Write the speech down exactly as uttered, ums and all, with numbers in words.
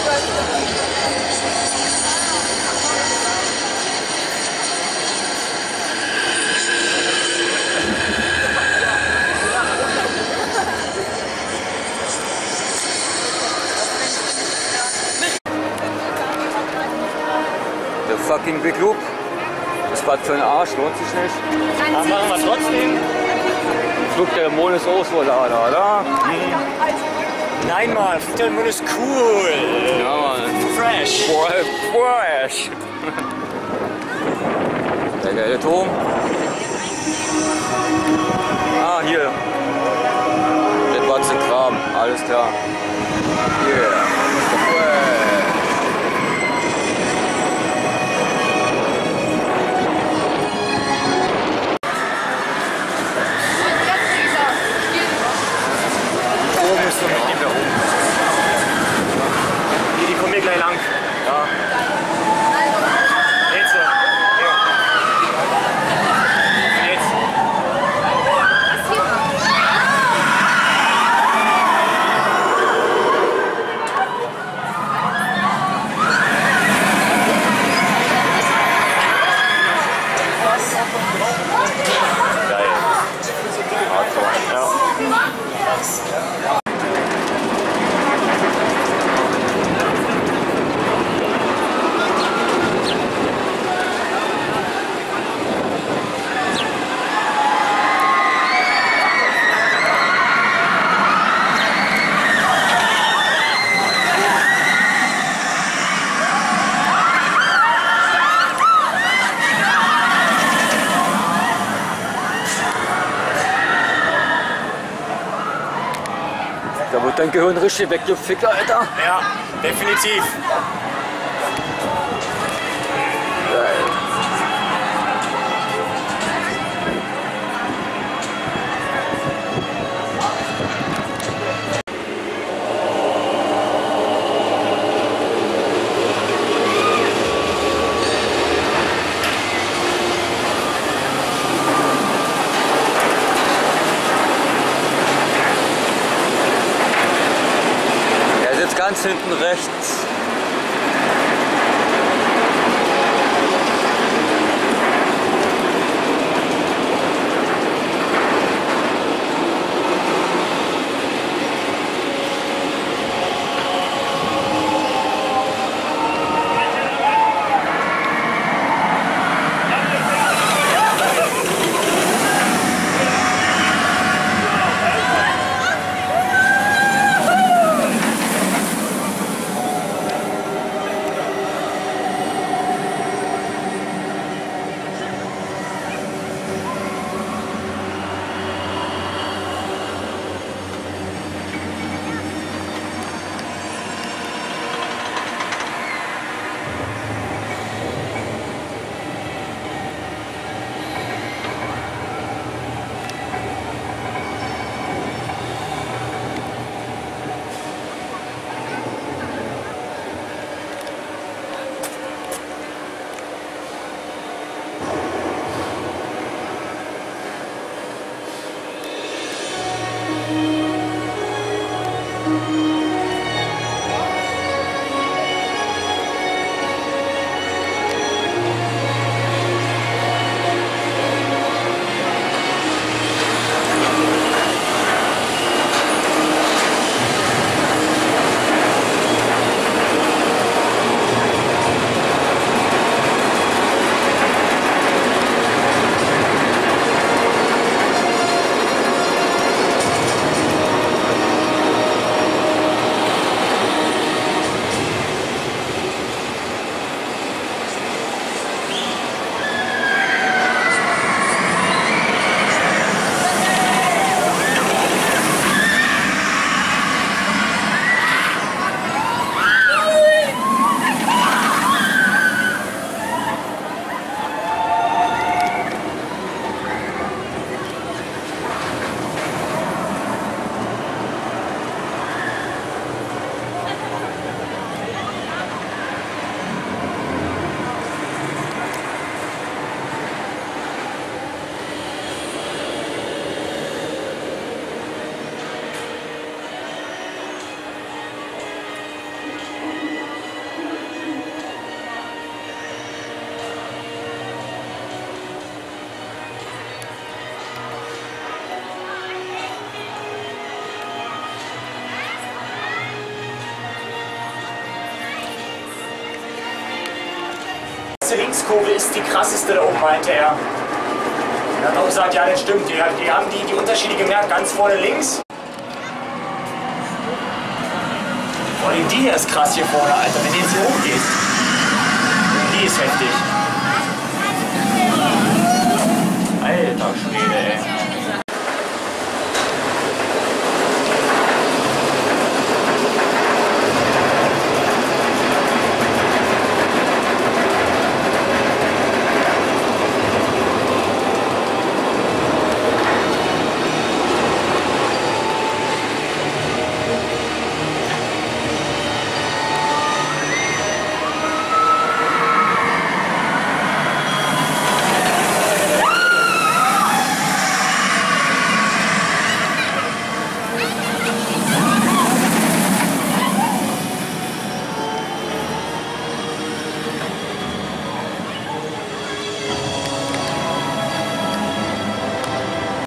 Fucking Big Loop. Das war für den Arsch, lohnt sich nicht. Aber machen wir trotzdem. Flug der Mond ist auch so da, da, da. Hm. Nein, Mann, Flug der Mond ist cool. Ja, Mann. Fresh. Fresh. Der geile Turm. Ah, hier. Das war zum Kram, alles klar. Yeah. Da wird dein Gehirn richtig weggefickt, Alter. Ja, definitiv. Geil. Ganz hinten rechts. letzte Linkskurve ist die krasseste da oben, meinte er. Er hat auch gesagt, ja, das stimmt. Die, die haben die, die Unterschiede gemerkt, ganz vorne links. Vor allem die hier ist krass hier vorne, Alter, wenn die jetzt hier hochgeht. Die ist heftig. Alter Schwede, ey.